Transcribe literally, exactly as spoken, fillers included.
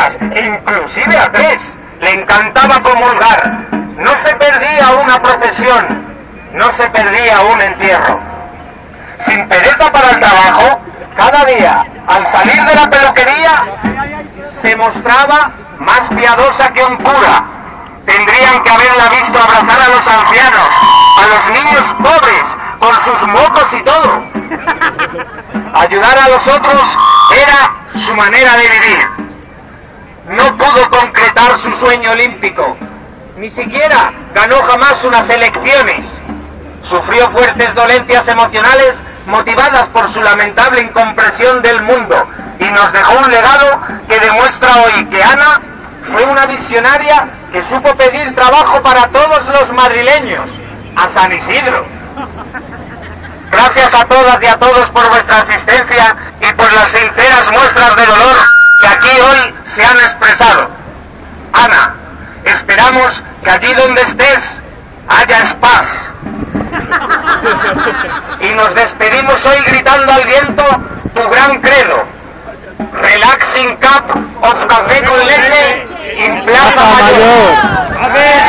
iglesias, inclusive a tres. Le encantaba comulgar. No se perdía una procesión, no se perdía un entierro. Sin pereza para el trabajo, cada día, al salir de la peluquería, se mostraba más piadosa que un cura. Tendrían que haberla visto abrazar a los ancianos, a los niños pobres, con sus mocos y todo. Ayudar a los otros era su manera de vivir. No pudo concretar su sueño olímpico, ni siquiera ganó jamás unas elecciones. Sufrió fuertes dolencias emocionales motivadas por su lamentable incomprensión del mundo y nos dejó un legado que demuestra hoy que Ana fue una visionaria que supo pedir trabajo para todos los madrileños, a San Isidro. Gracias a todas y a todos por vuestra asistencia y por las sinceras muestras de dolor que aquí hoy se han expresado. Ana, esperamos que allí donde estés hayas paz. Y nos despedimos hoy gritando al viento tu gran credo. Relaxing cup of café con leche en Plaza Mayor.